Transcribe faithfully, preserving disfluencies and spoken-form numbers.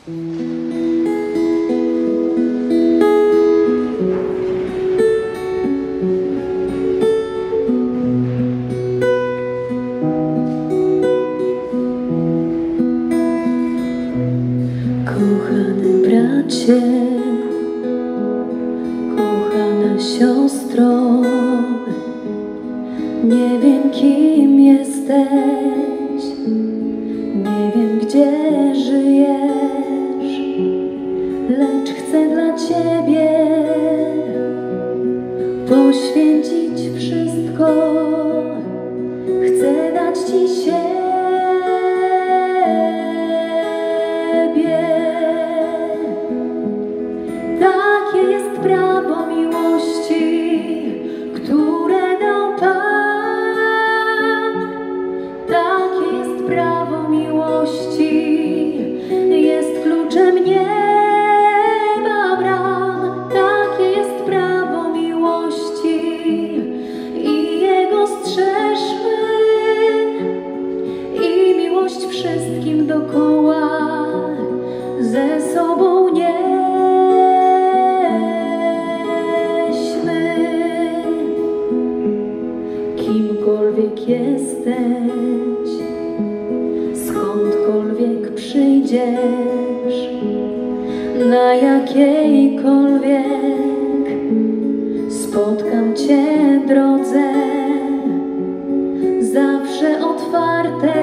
Kochany bracie, kochana siostro, nie wiem, kim jesteś, nie wiem, gdzie żyjesz, lecz chcę dla Ciebie poświęcić wszystko, chcę dać Ci siebie. Takie jest prawo miłości, które dał Pan. Takie jest prawo miłości, jest kluczem nieba bram. Takie jest prawo miłości i Jego strzeżmy. I miłość wszystkim dokoła ze sobą nie. Kimkolwiek jesteś, skądkolwiek przyjdziesz, na jakiejkolwiek spotkam Cię drodze, zawsze otwarte